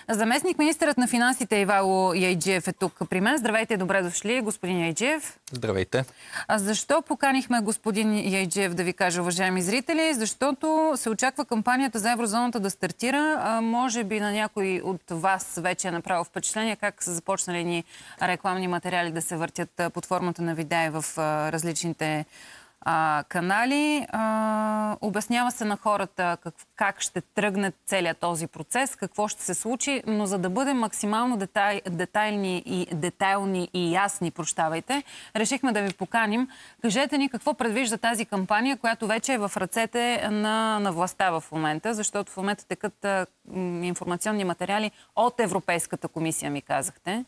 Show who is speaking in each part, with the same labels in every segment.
Speaker 1: Заместник-министърът на финансите Ивайло Яйджиев е тук при мен. Здравейте, добре дошли, господин Яйджиев.
Speaker 2: Здравейте.
Speaker 1: Защо поканихме господин Яйджиев, да ви кажа, уважаеми зрители? Защото се очаква кампанията за еврозоната да стартира. Може би на някой от вас вече е направил впечатление как са започнали ни рекламни материали да се въртят под формата на видеа в различните канали. Обяснява се на хората как ще тръгне целият този процес, какво ще се случи, но за да бъдем максимално детайлни и ясни, решихме да ви поканим. Кажете ни какво предвижда тази кампания, която вече е в ръцете на властта в момента, защото в момента текат информационни материали от Европейската комисия, ми казахте.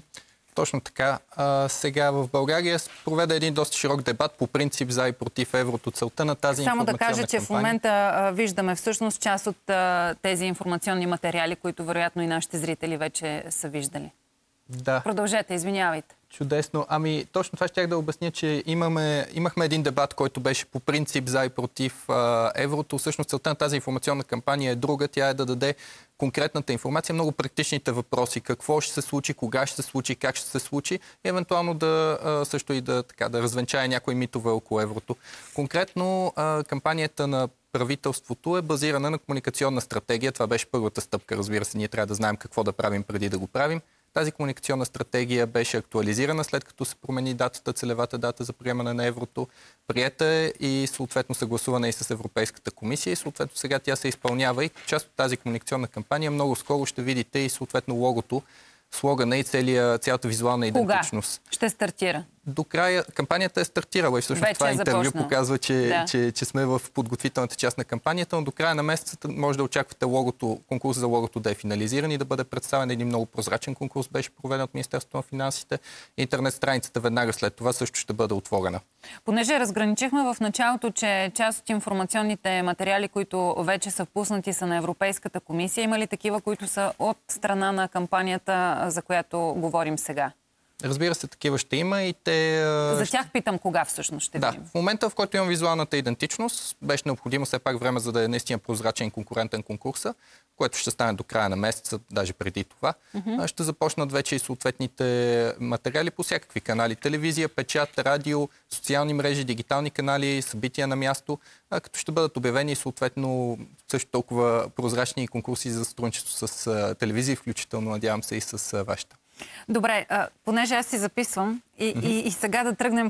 Speaker 2: Точно така. Сега в България проведе един доста широк дебат по принцип за и против еврото. Целта на тази информационна кампания...
Speaker 1: Само да кажа, че в момента виждаме всъщност част от тези информационни материали, които вероятно и нашите зрители вече са виждали.
Speaker 2: Да.
Speaker 1: Продължете, извинявайте.
Speaker 2: Чудесно. Точно това щях да обясня, че имахме един дебат, който беше по принцип за и против еврото. Всъщност целта на тази информационна кампания е друга. Тя е да даде конкретната информация, много практичните въпроси. Какво ще се случи, кога ще се случи, как ще се случи и евентуално също и да развенчае някои митове около еврото. Конкретно кампанията на правителството е базирана на комуникационна стратегия. Това беше първата стъпка. Разбира се, ние трябва да знаем какво да правим преди да го правим. Тази комуникационна стратегия беше актуализирана след като се промени целевата дата за приемане на еврото. Приета е и съответно съгласувана и с Европейската комисия и съответно сега тя се изпълнява и част от тази комуникационна кампания много скоро ще видите и съответно логото, слогана и цялата визуална идентичност.
Speaker 1: Кога ще стартира?
Speaker 2: До края кампанията е стартирала и всъщност това интервю показва, че сме в подготвителната част на кампанията, но до края на месеца може да очаквате конкурс за логото да е финализиран и да бъде представен. Един много прозрачен конкурс беше проведен от Министерството на финансите. Интернет страницата веднага след това също ще бъде отворена.
Speaker 1: Понеже разграничихме в началото, че част от информационните материали, които вече са впуснати, са на Европейската комисия, има ли такива, които са от страна на кампанията, за която говорим сега?
Speaker 2: Разбира се, такива ще има и те...
Speaker 1: За тях питам кога всъщност ще видим.
Speaker 2: В момента, в който имам визуалната идентичност, беше необходимо все пак време, за да е наистина прозрачен конкурентен конкурса, което ще стане до края на месеца, даже преди това. Ще започнат вече и съответните материали по всякакви канали. Телевизия, печат, радио, социални мрежи, дигитални канали, събития на място, като ще бъдат обявени съответно също толкова прозрачни конкурси за сътрудничество с телевизии, включително, надявам се, и с вашата.
Speaker 1: Добре, понеже аз си записвам и сега да тръгнем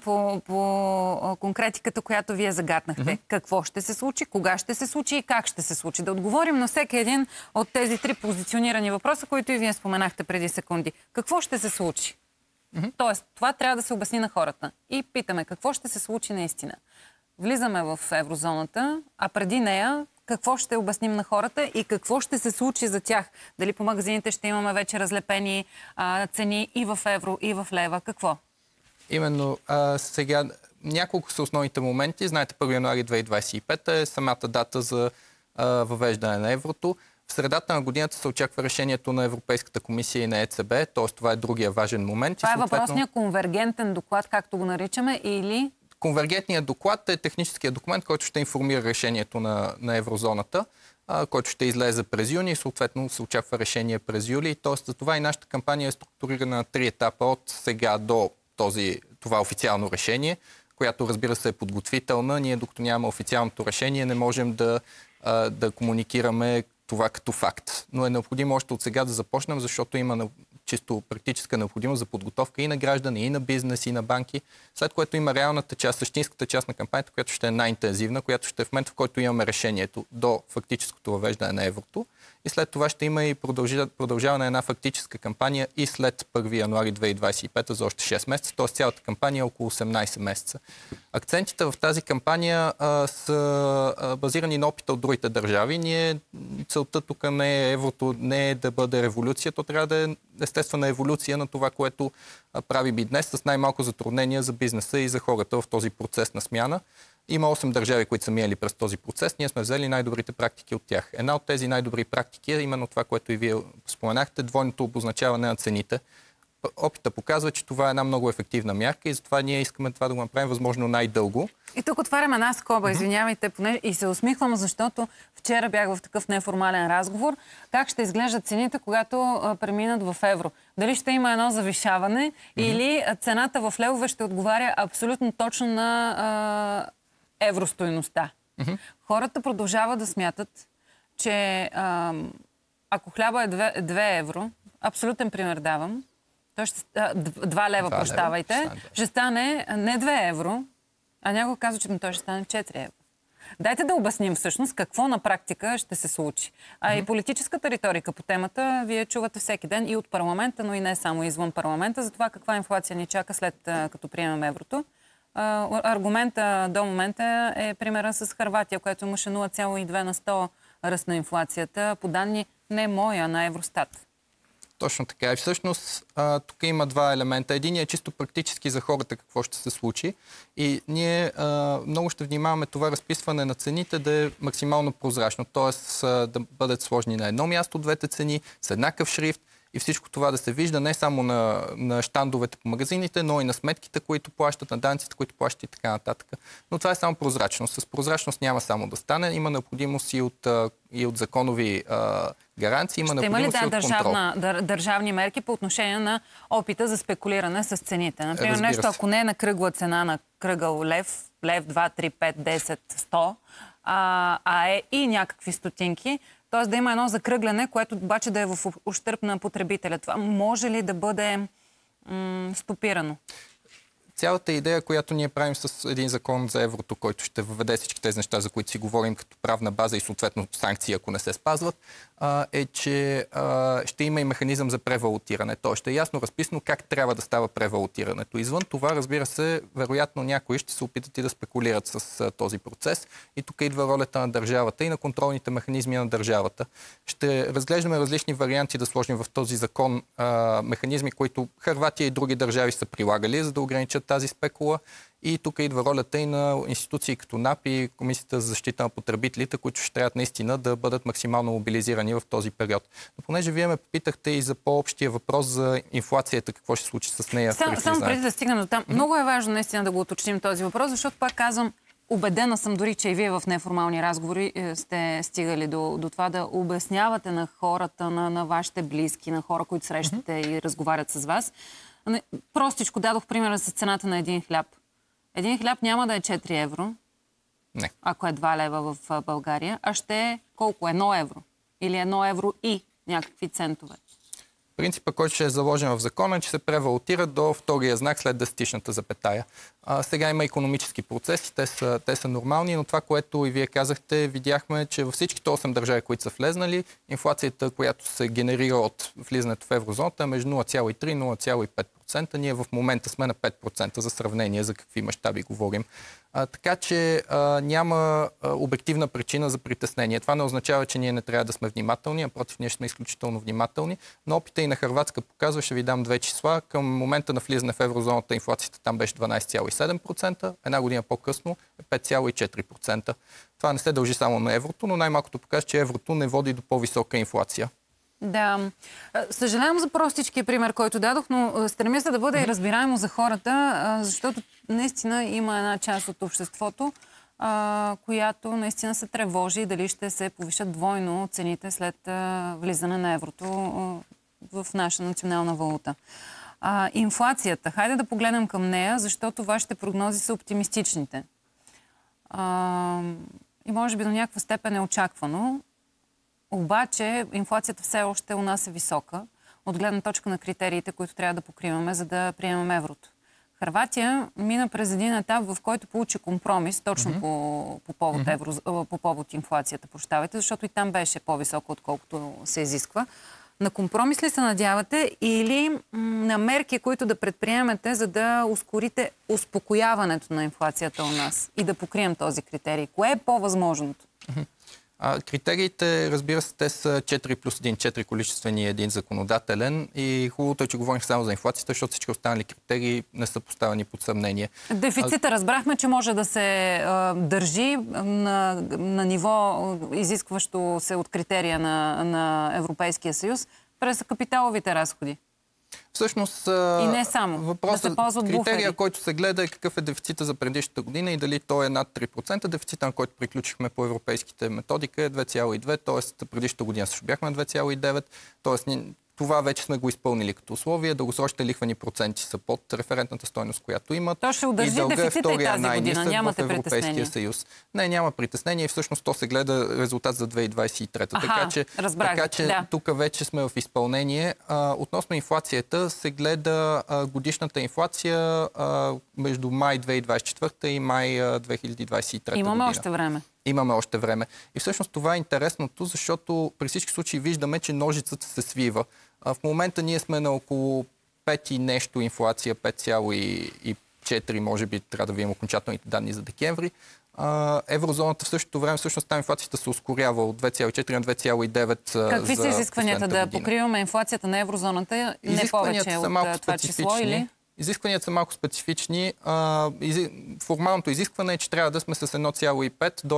Speaker 1: по конкретиката, която вие загатнахте. Какво ще се случи, кога ще се случи и как ще се случи? Да отговорим на всеки един от тези три позиционирани въпроса, които и вие споменахте преди секунди. Какво ще се случи? Тоест, това трябва да се обясни на хората. И питаме, какво ще се случи наистина? Влизаме в еврозоната, а преди нея какво ще обясним на хората и какво ще се случи за тях? Дали по магазините ще имаме вече разлепени цени и в евро, и в лева? Какво?
Speaker 2: Именно сега няколко са основните моменти. Знаете, 1 януари 2025 е самата дата за въвеждане на еврото. В средата на годината се очаква решението на Европейската комисия и на ЕЦБ, т.е. това е другия важен момент.
Speaker 1: Това е въпросният конвергентен доклад, както го наричаме, или...
Speaker 2: Конвергентният доклад е техническият документ, който ще информира решението на еврозоната, който ще излезе през юни и съответно се очаква решение през юли. Тоест за това и нашата кампания е структурирана на 3 етапа от сега до това официално решение, която разбира се е подготвителна. Ние докато нямаме официалното решение не можем да комуникираме това като факт. Но е необходимо още от сега да започнем, защото има чисто практическа необходимост за подготовка и на граждани, и на бизнес, и на банки, след което има реалната част, същинската част на кампанията, която ще е най-интензивна, която ще е в момента, в който имаме решението до фактическото въвеждане на еврото. И след това ще има и продължаване на една фактическа кампания и след 1 януари 2025 за още 6 месеца, т.е. цялата кампания е около 18 месеца. Акцентите в тази кампания са базирани на опита от другите държави. Целта тук не е еврото, не е да бъде революция, то трябва да е естествена еволюция на това, което правим и днес с най-малко затруднения за бизнеса и за хората в този процес на смяна. Има 8 държави, които са минали през този процес. Ние сме взели най-добрите практики от тях. Една от тези най-добри практики е именно това, което и вие споменахте, двойното обозначаване на цените. опита показва, че това е една много ефективна мярка и затова ние искаме това да го направим възможно най-дълго.
Speaker 1: И тук отварям една скоба, извинявайте, и се усмихвам, защото вчера бях в такъв неформален разговор. Как ще изглеждат цените, когато преминат в евро? Дали ще има едно завишаване или цената в левове ще отговаря абсолютно точно на евростойността? Хората продължават да смятат, че ако хляба е 2 евро, абсолютен пример давам, 2 лева, прощавайте, ще стане не 2 евро, а някой казва, че той ще стане 4 евро. Дайте да обясним всъщност какво на практика ще се случи. И политическата риторика по темата вие чувате всеки ден и от парламента, но и не само извън парламента, за това каква инфлация ни чака след като приемем еврото. Аргумента до момента е примера с Хърватия, което имаше 0,2 на 100 ръст на инфлацията, по данни не моя, на Евростат.
Speaker 2: Точно така. И всъщност тук има два елемента. Единият е чисто практически за хората какво ще се случи. И ние много ще внимаваме това разписване на цените да е максимално прозрачно. Т.е. да бъдат сложни на едно място двете цени, с еднакъв шрифт и всичко това да се вижда не само на щандовете по магазините, но и на сметките, които плащат, на данъците, които плащат и така нататък. Но това е само прозрачност. С прозрачност няма само да стане. Има необходимост и от законови гаранции, има необходимост и от контрол.
Speaker 1: Държавни мерки по отношение на опита за спекулиране с цените? Например, нещо, ако не е на кръгла цена на кръгъл лев, 2, 3, 5, 10, 100, а е и някакви стотинки, т.е. да има едно закръгляне, което обаче да е в ущърб на потребителя. Това може ли да бъде стопирано?
Speaker 2: Цялата идея, която ние правим с един закон за еврото, който ще въведе всички тези неща, за които си говорим като правна база и съответно санкции, ако не се спазват, е, че ще има и механизъм за превалутиране. То ще е ясно разписано как трябва да става превалутирането. Извън това, разбира се, вероятно някои ще се опитат и да спекулират с този процес. И тук идва ролята на държавата и на контролните механизми на държавата. Ще разглеждаме различни варианти да сложим в този закон механизми, които Хърватия и други държави са прилагали, за да ограничат тази спекула. И тук идва ролята и на институции като НАП и Комисията за защита на потребителите, които ще трябва наистина да бъдат максимално мобилизирани в този период. Но понеже вие ме попитахте и за по-общия въпрос за инфлацията, какво ще се случи с нея.
Speaker 1: Само преди да стигнем до там, много е важно наистина да го уточним този въпрос, защото пак казвам, убедена съм дори, че и вие в неформални разговори сте стигали до това да обяснявате на хората, на вашите близки, на хора, които срещате и разговарят с вас. Простичко дадох примера с цената на един хляб. Един хляб няма да е 4 евро,
Speaker 2: не,
Speaker 1: ако е 2 лева в България, а ще е колко? 1 евро. Или 1 евро и някакви центове.
Speaker 2: Принципът, който ще е заложен в закона, е, че се превалутира до втория знак след десетичната запетая. Сега има икономически процеси, те са нормални, но това, което и вие казахте, видяхме, че във всичките 8 държави, които са влезнали, инфлацията, която се генерира от влизането в еврозоната, е между 0,3 и 0,5%. Ние в момента сме на 5% за сравнение, за какви мащаби говорим. Така че няма обективна причина за притеснение. Това не означава, че ние не трябва да сме внимателни, а против ние сме изключително внимателни. Но опита и на Хърватска показва, ще ви дам две числа. Към момента на влизане в еврозоната инфлацията там беше 12,7%, една година по-късно е 5,4%. Това не се дължи само на еврото, но най-малкото показва, че еврото не води до по-висока инфлация.
Speaker 1: Да. Съжалявам за простичкия пример, който дадох, но стремя се да бъде и разбираемо за хората, защото наистина има една част от обществото, която наистина се тревожи дали ще се повишат двойно цените след влизане на еврото в наша национална валута. Инфлацията. Хайде да погледнем към нея, защото вашите прогнози са оптимистичните. И може би до някаква степен е очаквано. Обаче инфлацията все още у нас е висока, от гледна точка на критериите, които трябва да покриваме, за да приемем еврото. Хърватия мина през един етап, в който получи компромис, точно по повод инфлацията, защото и там беше по-високо, отколкото се изисква. На компромис ли се надявате или на мерки, които да предприемете, за да ускорите успокояването на инфлацията у нас и да покрием този критерий? Кое е по-възможното?
Speaker 2: Критериите, разбира се, те са 4 плюс 1, 4 количествени и един законодателен. И хубавото е, че говорим само за инфлацията, защото всички останали критерии не са поставени под съмнение.
Speaker 1: Дефицита разбрахме, че може да се държи на ниво, изискващо се от критерия на Европейския съюз, през капиталовите разходи.
Speaker 2: Всъщност,
Speaker 1: и не само.
Speaker 2: въпросът,
Speaker 1: да се ползват
Speaker 2: критерия,
Speaker 1: буфери.
Speaker 2: който се гледа е какъв е дефицита за предишната година и дали той е над 3%. Дефицита, на който приключихме по европейските методика е 2,2, т.е. предишната година също бяхме на 2,9, т.е. това вече сме го изпълнили като условие. Дългосрочните лихвени проценти са под референтната стойност, която имат.
Speaker 1: То ще удържи дефицита и тази година. Нямате
Speaker 2: в Европейския съюз. Не, няма притеснение и всъщност то се гледа резултат за 2023. Така че тук вече сме в изпълнение. Относно инфлацията се гледа годишната инфлация между май 2024 и май 2023 година.
Speaker 1: Имаме още време.
Speaker 2: Имаме още време. И всъщност това е интересното, защото при всички случаи виждаме, че ножицата се свива. В момента ние сме на около 5 и нещо инфлация, 5,4 може би, трябва да видим окончателните данни за декември. Еврозоната в същото време, всъщност там инфлацията се ускорява от 2,4 на 2,9.
Speaker 1: Какви са изискванията да покриваме инфлацията на еврозоната? Не повече от това число или?
Speaker 2: Изискванията са малко специфични. Формалното изискване е, че трябва да сме с 1,5 до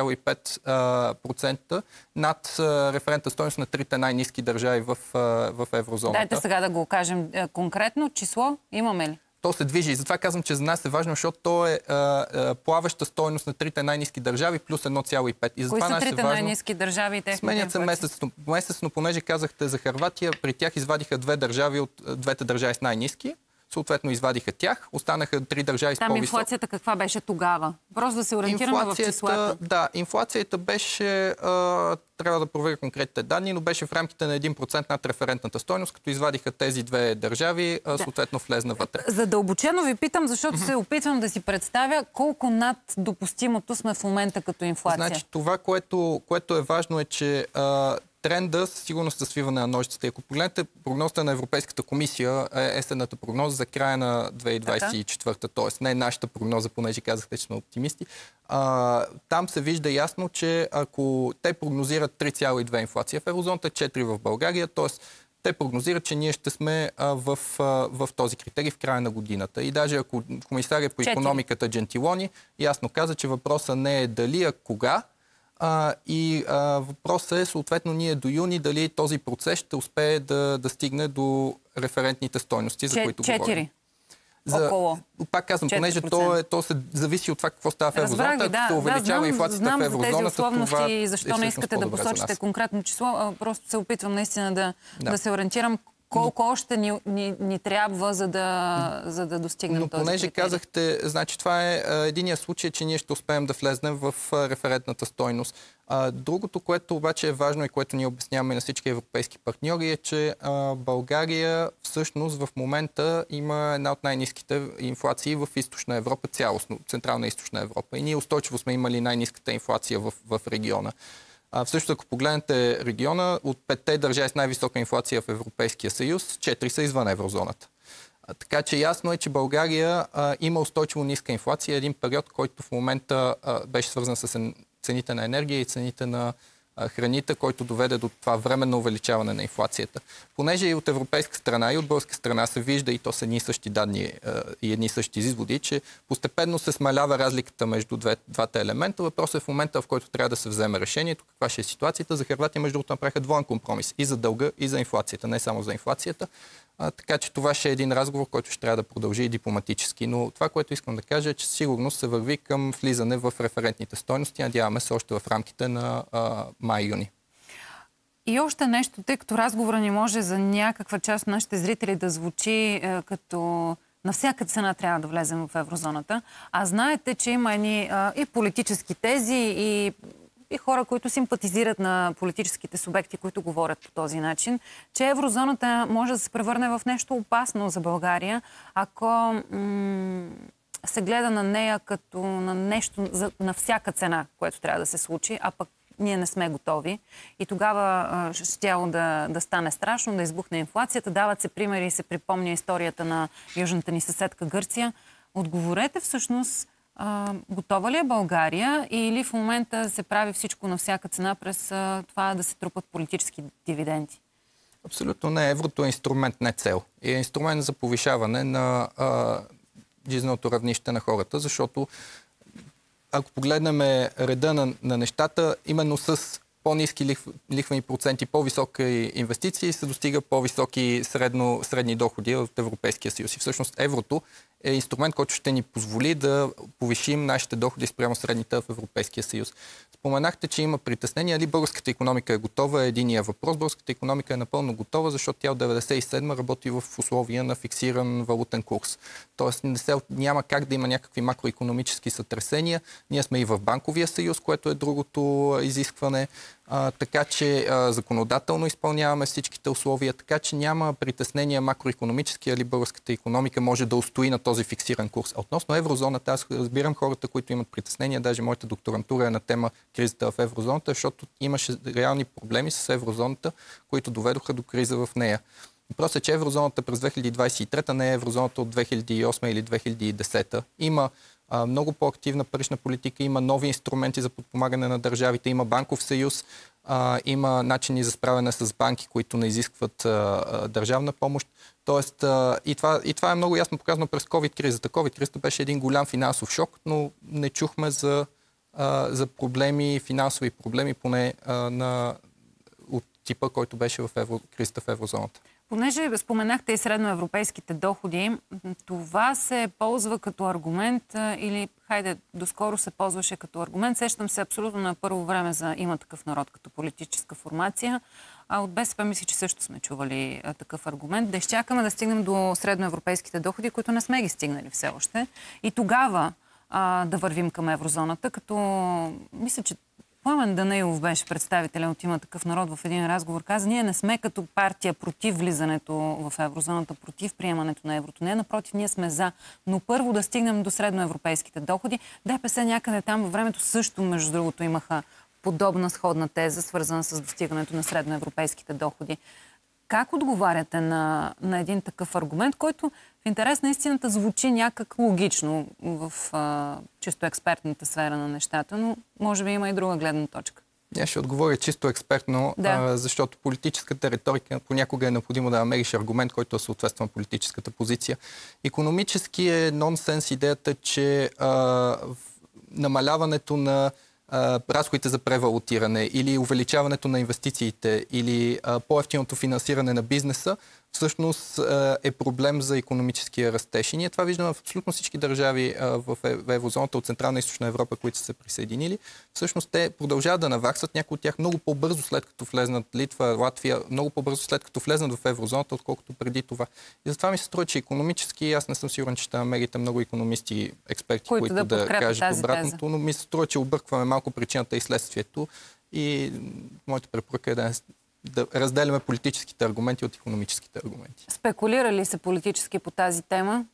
Speaker 2: 1,5% над референтна стойност на трите най-ниски държави в еврозоната.
Speaker 1: Дайте сега да го кажем конкретно. Число имаме ли?
Speaker 2: То се движи. И затова казвам, че за нас е важно, защото то е плаваща стойност на трите най-ниски държави плюс 1,5.
Speaker 1: Кои са трите най-ниски държави?
Speaker 2: Сменят се месечно, понеже казахте за Хърватия, при тях извадиха две държави от двете държави с най-ниски. Съответно извадиха тях. Останаха 3 държави с по-висок.
Speaker 1: Там инфлацията каква беше тогава? Просто да се ориентираме в числата.
Speaker 2: Да, инфлацията беше, трябва да проверя конкретните данни, но беше в рамките на 1% над референтната стойност, като извадиха тези две държави, съответно влезна вътре.
Speaker 1: Задълбочено ви питам, защото се опитвам да си представя колко над допустимото сме в момента като инфлация.
Speaker 2: Значи това, което е важно е, че тренда със сигурност за свиване на ножицата. Ако погледнете прогнозата на Европейската комисия, есенната прогноза за края на 2024, т.е. не е нашата прогноза, понеже казахте, че сме оптимисти, там се вижда ясно, че ако те прогнозират 3,2 инфлация в еврозоната, 4 в България, т.е. те прогнозират, че ние ще сме в този критерий в края на годината. И даже ако комисария по икономиката Джентилони ясно каза, че въпросът не е дали, а кога. Въпросът е съответно ние до юни дали този процес ще успее да стигне до референтните стойности, за които говорим.
Speaker 1: Около.
Speaker 2: Пак казвам, 4%. Понеже то се зависи от това какво става в еврозоната. Ако се увеличава инфлацията в еврозоната,
Speaker 1: знам за тези условности
Speaker 2: това
Speaker 1: и защо не искате да посочите конкретно число. Просто се опитвам наистина да се ориентирам колко още ни трябва, за да достигнем този критерий.
Speaker 2: Понеже казахте, значи това е единия случай, че ние ще успеем да влезнем в референтната стойност. Другото, което обаче е важно и което ние обясняваме на всички европейски партньори е, че България всъщност в момента има една от най-ниските инфлации в Източна Европа, цялостно, Централна и Източна Европа. И ние устойчиво сме имали най-ниската инфлация в региона. Всъщност, ако погледнете региона, от 5 държави с най-висока инфлация в Европейския съюз, 4 са извън еврозоната. Така че ясно е, че България има устойчиво ниска инфлация. Един период, който в момента беше свързан с цените на енергия и цените на храните, който доведе до това временно увеличаване на инфлацията. Понеже и от европейска страна, и от българска страна се вижда, и то са едни същи данни и едни същи изводи, че постепенно се смалява разликата между двата елемента. Въпросът е в момента, в който трябва да се вземе решението, каква ще е ситуацията. За Хърватия, между другото, направиха двоен компромис и за дълга, и за инфлацията, не само за инфлацията. Така че това ще е един разговор, който ще трябва да продължи и дипломатически. Но това, което искам да кажа е, че сигурно се върви към влизане в референтните стойности. Надяваме се още в рамките на май-юни.
Speaker 1: И още нещо, тъй като разговора ни може за някаква част от нашите зрители да звучи като на всяка цена трябва да влезем в еврозоната. А знаете, че има и политически тези, и хора, които симпатизират на политическите субекти, които говорят по този начин, че еврозоната може да се превърне в нещо опасно за България, ако се гледа на нея като на нещо на всяка цена, което трябва да се случи, а пък ние не сме готови. И тогава щяло да стане страшно, да избухне инфлацията. Дават се примери и се припомня историята на южната ни съседка Гърция. Отговорете всъщност, готова ли е България или в момента се прави всичко на всяка цена през това да се трупат политически дивиденти?
Speaker 2: Абсолютно не. Еврото е инструмент, не цел. И е инструмент за повишаване на жизненото равнище на хората, защото ако погледнем реда на нещата, именно с по-ниски лихвени проценти, по-високи инвестиции, се достига по-високи средни доходи от Европейския съюз. И всъщност еврото е инструмент, който ще ни позволи да повишим нашите доходи спрямо средните в Европейския съюз. Споменахте, че има притеснения. Дали българската икономика е готова? Единия въпрос. Българската икономика е напълно готова, защото тя от 1997 работи в условия на фиксиран валутен курс. Тоест няма как да има някакви макроикономически сътресения. Ние сме и в банковия съюз, което е другото изискване. Така че законодателно изпълняваме всичките условия, така че няма притеснения макроикономически, али българската икономика може да устои на този фиксиран курс. Относно еврозоната, аз разбирам хората, които имат притеснения, даже моята докторантура е на тема кризата в еврозоната, защото имаше реални проблеми с еврозоната, които доведоха до криза в нея. Въпросът е, че еврозоната през 2023 не е еврозоната от 2008 или 2010. Има много по-активна парична политика, има нови инструменти за подпомагане на държавите, има банков съюз, има начини за справяне с банки, които не изискват държавна помощ. Тоест, и това е много ясно показано през COVID-кризата. COVID-кризата беше един голям финансов шок, но не чухме за проблеми, финансови проблеми, поне от типа, който беше в кризата в еврозоната.
Speaker 1: Понеже споменахте и средноевропейските доходи, това се ползва като аргумент или, доскоро се ползваше като аргумент. Сещам се абсолютно на първо време за Има такъв народ като политическа формация. А от БСП мисля, че също сме чували такъв аргумент. Да изчакаме да стигнем до средноевропейските доходи, които не сме ги стигнали все още. И тогава да вървим към еврозоната, като мисля, че Пламен Данаилов беше представителен от Има такъв народ в един разговор. Каза, ние не сме като партия против влизането в еврозоната, против приемането на еврото. Не, напротив, ние сме за. Но първо да стигнем до средноевропейските доходи. ДПС някъде там във времето също, между другото, имаха подобна сходна теза, свързана с достигането на средноевропейските доходи. Как отговаряте на един такъв аргумент, който в интерес на истината звучи някак логично в чисто експертната сфера на нещата, но може би има и друга гледна точка?
Speaker 2: Я ще отговоря чисто експертно, защото политическата риторика понякога е необходимо да намериш аргумент, който съответства на политическата позиция. Икономически е нонсенс идеята, че намаляването на разходите за превалутиране или увеличаването на инвестициите или по-евтиното финансиране на бизнеса всъщност е проблем за икономическия растеж. И ние това виждаме в абсолютно всички държави в еврозоната от Централна и Източна Европа, които са се присъединили. Всъщност те продължават да наваксват, някои от тях много по-бързо след като влезнат, Литва, Латвия, много по-бързо след като влезнат в еврозоната, отколкото преди това. И затова ми се струва, че икономически, аз не съм сигурен, че ще намерите много икономисти, експерти, които да кажат обратното, но ми се струва, че объркваме малко причината и следствието. И моята препоръка е да разделяме политическите аргументи от икономическите аргументи.
Speaker 1: Спекулира ли се политически по тази тема?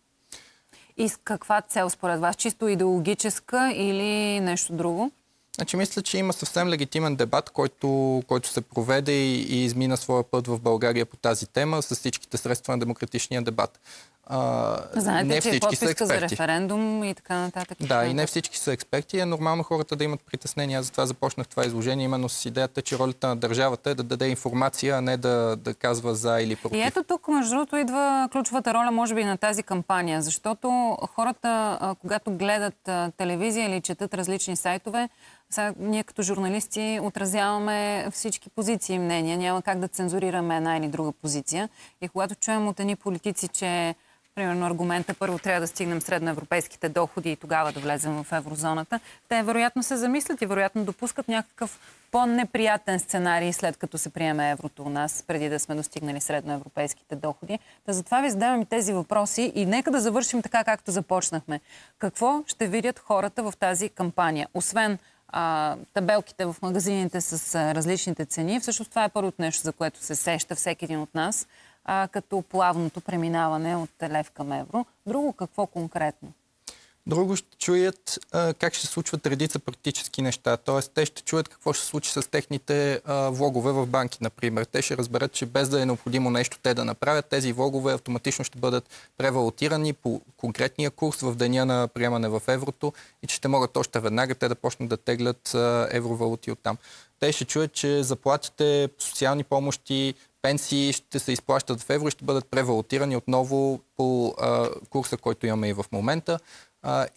Speaker 1: И с каква цел според вас? Чисто идеологическа или нещо друго?
Speaker 2: Значи, мисля, че има съвсем легитимен дебат, който се проведе и измина своя път в България по тази тема с всичките средства на демократичния дебат.
Speaker 1: Знаете,
Speaker 2: не
Speaker 1: че е
Speaker 2: всички са
Speaker 1: подписка за
Speaker 2: експерти.
Speaker 1: референдум и така нататък.
Speaker 2: Да, и не всички са експерти. Е нормално хората да имат притеснения. Аз затова започнах това изложение, именно с идеята, че ролята на държавата е да даде информация, а не да казва за или против.
Speaker 1: И ето тук, между другото, идва ключовата роля, може би, на тази кампания, защото хората, когато гледат телевизия или четат различни сайтове, ние като журналисти отразяваме всички позиции и мнения. Няма как да цензурираме една или друга позиция. И когато чуем от едни политици, че примерно аргумента първо трябва да стигнем средноевропейските доходи и тогава да влезем в еврозоната, те вероятно се замислят и вероятно допускат някакъв по-неприятен сценарий след като се приеме еврото у нас, преди да сме достигнали средноевропейските доходи. Затова ви задавам и тези въпроси и нека да завършим така, както започнахме. Какво ще видят хората в тази кампания? Освен табелките в магазините с различните цени, всъщност това е първото нещо, за което се сеща всеки един от нас, като плавното преминаване от лев към евро. Друго какво конкретно?
Speaker 2: Друго ще чуят как ще се случват редица практически неща. Тоест, те ще чуят какво ще се случи с техните влогове в банки, например. Те ще разберат, че без да е необходимо нещо те да направят, тези влогове автоматично ще бъдат превалутирани по конкретния курс в деня на приемане в еврото и че ще могат още веднага те да почнат да теглят евровалути оттам. Те ще чуят, че заплатите, социални помощи, пенсии ще се изплащат в евро и ще бъдат превалутирани отново по курса, който имаме и в момента. И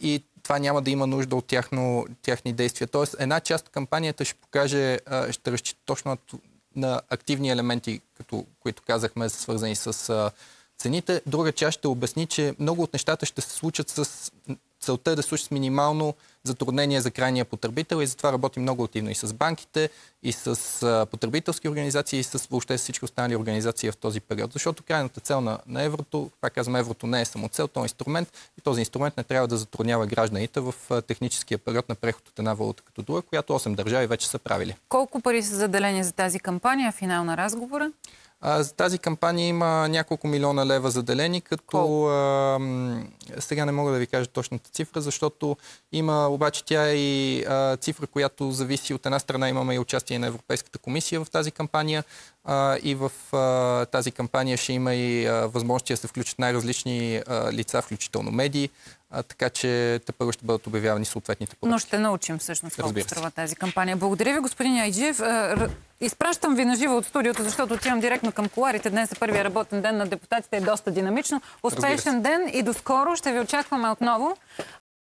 Speaker 2: това няма да има нужда от тяхни действия. Тоест, една част от кампанията ще покаже, ще разчита точно на активни елементи, които казахме, свързани с цените. Друга част ще обясни, че много от нещата ще се случат с целта да се случи с минимално затруднение за крайния потребител и затова работим много активно и с банките, и с потребителски организации, и с въобще всички останали организации в този период. Защото крайната цел на еврото, пак казвам, еврото не е самоцел, то е инструмент и този инструмент не трябва да затруднява гражданите в техническия период на преход от една валута като друга, която 8 държави вече са правили.
Speaker 1: Колко пари са заделени за тази кампания, финал на разговора?
Speaker 2: За тази кампания има няколко милиона лева заделени, като сега не мога да ви кажа точната цифра, защото има обаче тя е и цифра, която зависи от една страна. Имаме и участие на Европейската комисия в тази кампания и в тази кампания ще има и възможности да се включат най-различни лица, включително медии. Така че тепърво ще бъдат обявявани съответните поръчки.
Speaker 1: Но ще научим всъщност колко струва тази кампания. Благодаря ви, господин Яйджиев. Изпращам ви на живо от студиото, защото отивам директно към кулоарите. Днес е първия работен ден на депутатите, е доста динамично. Успешен ден и до скоро. Ще ви очакваме отново.